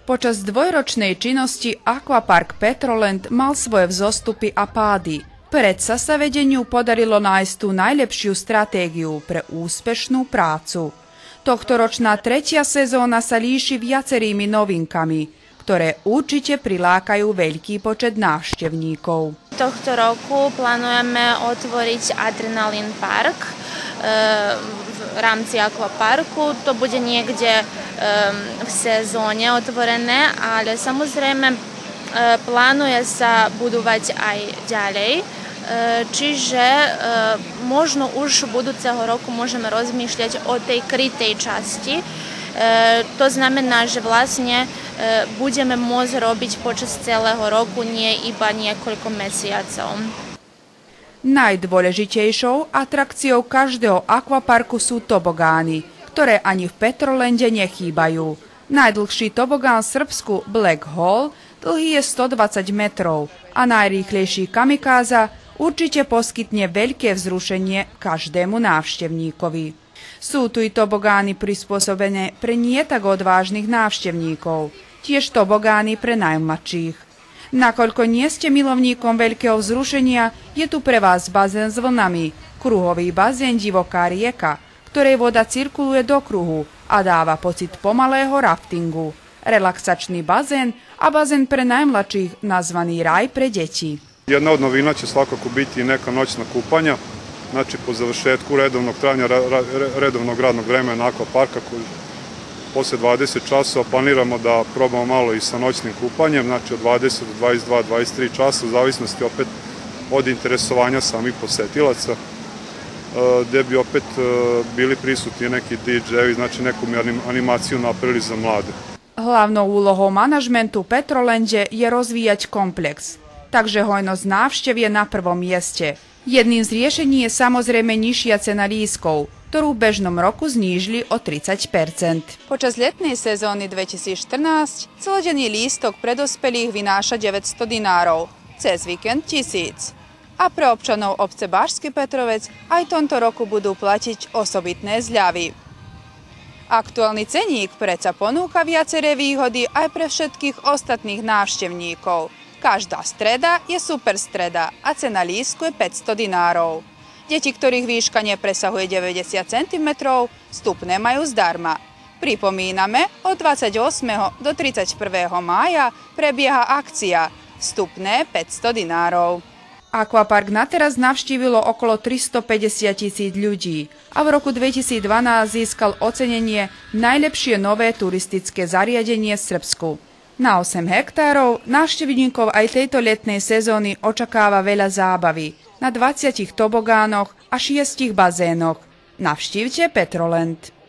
Počas dvojročnej činnosti Aquapark Petroland mal svoje vzostupy a pády. Predsa sa vedeniu podarilo nájsť tú najlepšiu stratégiu pre úspešnú prácu. Tohtoročná tretia sezóna sa líši viacerými novinkami, ktoré určite prilákajú veľký počet návštevníkov. Tohto roku plánujeme otvoriť Adrenalin Park v rámci Aquaparku. To bude niekde v sezóne otvorené, ale samozrejme plánuje sa budovať aj ďalej. Čiže možno už budúceho roku môžeme rozmýšľať o tej krytej časti. To znamená, že vlastne budeme môcť robiť počas celého roku, nie iba niekoľko mesiacov. Najdôležitejšou atrakciou každého akvaparku sú tobogány, ktoré ani v Petrolande nechýbajú. Najdlhší tobogán v Srbsku Black Hole dlhý je 120 metrov a najrýchlejší kamikáza určite poskytne veľké vzrušenie každému návštevníkovi. Sú tu i tobogány prispôsobené pre nie tak odvážnych návštevníkov, tiež tobogány pre najmladších. Nakoľko nie ste milovníkom veľkého vzrušenia, je tu pre vás bazén s vlnami, kruhový bazén Divoká rieka, ktorej voda cirkuluje do kruhu a dáva pocit pomalého raftingu, relaksačný bazén a bazén pre najmladších nazvaný Raj pre deti. Jedna od novina će svakako biti neka noćna kupanja, znači po završetku redovnog trajanja redovnog radnog vremena akvaparka koji posle 20 časova planiramo da probamo malo i sa noćnim kupanjem, znači od 20 do 22, 23 časa, u zavisnosti opet od interesovanja samih posetilaca, gde bi opet bili prisutni neki DJ-evi, znači neku animaciju napravili za mlade. Hlavnou úlohou manažmentu Petrolande je rozvíjať komplex, takže hojnosť návštev je na prvom mieste. Jedným z riešení je samozrejme nižšia cena lístkov, ktorú v bežnom roku znížili o 30%. Počas letnej sezóny 2014 celodenný lístok pre dospelých vynáša 900 dinárov, cez víkend 1000. A pre občanov obce Bašský Petrovec aj tomto roku budú platiť osobitné zľavy. Aktuálny ceník predsa ponúka viaceré výhody aj pre všetkých ostatných návštevníkov. Každá streda je super streda a cena lístku je 500 dinárov. Deti, ktorých výška nepresahuje 90 cm, vstupné majú zdarma. Pripomíname, od 28. do 31. mája prebieha akcia vstupné 500 dinárov. Aquapark nateraz navštívilo okolo 350 000 ľudí a v roku 2012 získal ocenenie Najlepšie nové turistické zariadenie v Srbsku. Na 8 hektárov návštevníkov aj tejto letnej sezóny očakáva veľa zábavy na 20 tobogánoch a 6 bazénoch. Navštívte Petroland.